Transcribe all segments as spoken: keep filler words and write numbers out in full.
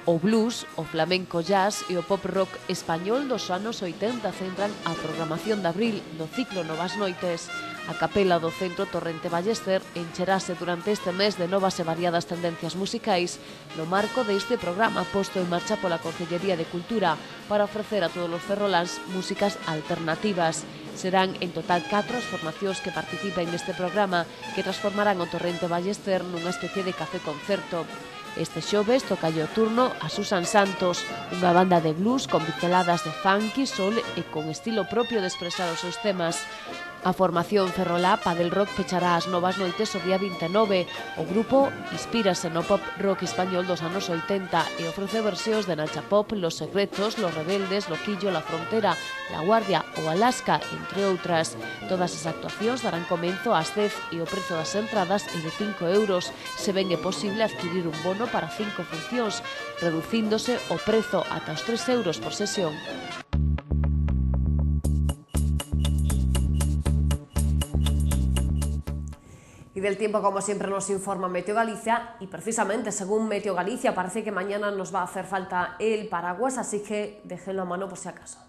O blues, o flamenco jazz e o pop rock español dos anos oitenta centran a programación de abril do ciclo Novas Noites. A capela do Centro Torrente Ballester encherase durante este mes de novas e variadas tendencias musicais no marco deste programa posto en marcha pola Consellería de Cultura para ofrecer a todos os ferroláns músicas alternativas. Serán en total catro as formacións que participen neste programa que transformarán o Torrente Ballester nunha especie de café-concerto. Este xoves tocalle o turno a Susan Santos, unha banda de blues con pinceladas de funky, soul e con estilo propio de expresar os seus temas. A formación ferrolá Padel Rock pechará as novas noites o día vinte e nove. O grupo inspírase no pop rock español dos anos oitenta e ofrece versións de Nacha Pop, Los Secretos, Los Rebeldes, Loquillo, La Frontera, La Guardia ou Alaska, entre outras. Todas as actuacións darán comenzo ás dez e o prezo das entradas é de cinco euros. Se ben é posible adquirir un bono para cinco funcións, reducíndose o prezo ata os tres euros por sesión. Y del tiempo, como siempre, nos informa Meteo Galicia y precisamente según Meteo Galicia parece que mañana nos va a hacer falta el paraguas, así que déjenlo a mano por si acaso.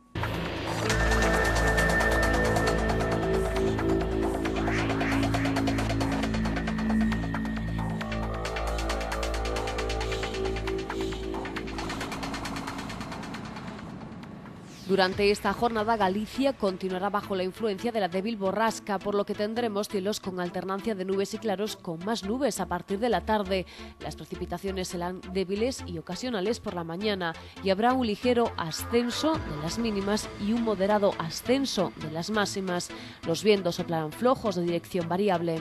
Durante esta jornada, Galicia continuará bajo la influencia de la débil borrasca, por lo que tendremos cielos con alternancia de nubes y claros con más nubes a partir de la tarde. Las precipitaciones serán débiles y ocasionales por la mañana y habrá un ligero ascenso de las mínimas y un moderado ascenso de las máximas. Los vientos soplarán flojos de dirección variable.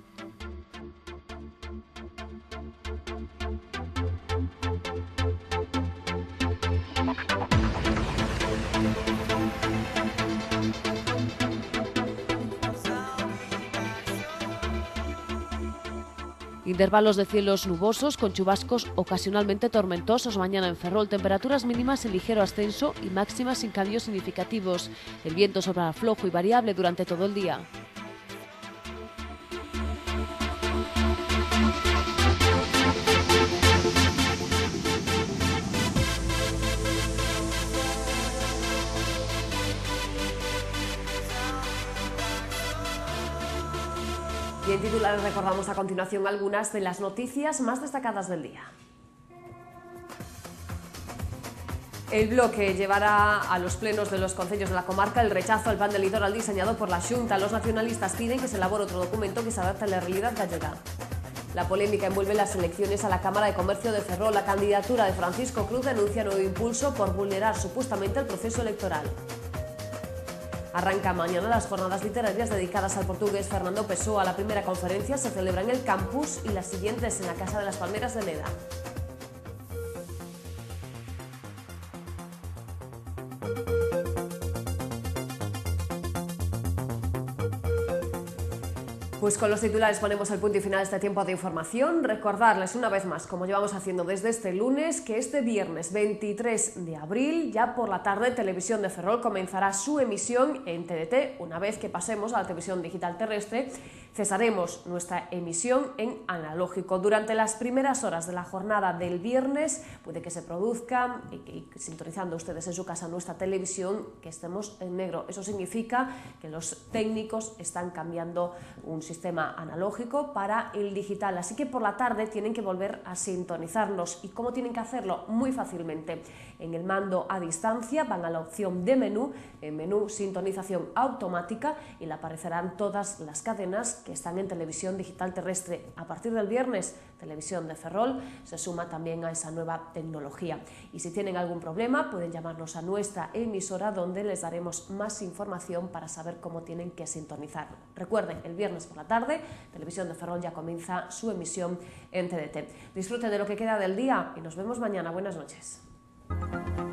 Intervalos de cielos nubosos con chubascos ocasionalmente tormentosos mañana en Ferrol, temperaturas mínimas en ligero ascenso y máximas sin cambios significativos. El viento soplará flojo y variable durante todo el día. Y en titulares recordamos a continuación algunas de las noticias más destacadas del día. El Bloque llevará a los plenos de los concellos de la comarca el rechazo al plan del litoral diseñado por la Xunta. Los nacionalistas piden que se elabore otro documento que se adapte a la realidad gallega. La polémica envuelve las elecciones a la Cámara de Comercio de Ferrol. La candidatura de Francisco Cruz denuncia nuevo impulso por vulnerar supuestamente el proceso electoral. Arranca mañana las jornadas literarias dedicadas al portugués Fernando Pessoa. La primera conferencia se celebra en el campus y las siguientes en la Casa de las Palmeras de Leda. Pues con los titulares ponemos el punto y final a este tiempo de información. Recordarles una vez más, como llevamos haciendo desde este lunes, que este viernes veintitrés de abril, ya por la tarde, Televisión de Ferrol comenzará su emisión en T D T. Una vez que pasemos a la televisión digital terrestre, cesaremos nuestra emisión en analógico. Durante las primeras horas de la jornada del viernes puede que se produzca, y, y sintonizando ustedes en su casa nuestra televisión, que estemos en negro. Eso significa que los técnicos están cambiando un sistema analógico para el digital, así que por la tarde tienen que volver a sintonizarnos. ¿Y cómo tienen que hacerlo? Muy fácilmente. En el mando a distancia van a la opción de menú, en menú sintonización automática, y le aparecerán todas las cadenas que están en televisión digital terrestre. A partir del viernes, Televisión de Ferrol se suma también a esa nueva tecnología. Y si tienen algún problema, pueden llamarnos a nuestra emisora, donde les daremos más información para saber cómo tienen que sintonizarlo. Recuerden, el viernes por la tarde, Televisión de Ferrol ya comienza su emisión en T D T. Disfruten de lo que queda del día y nos vemos mañana. Buenas noches.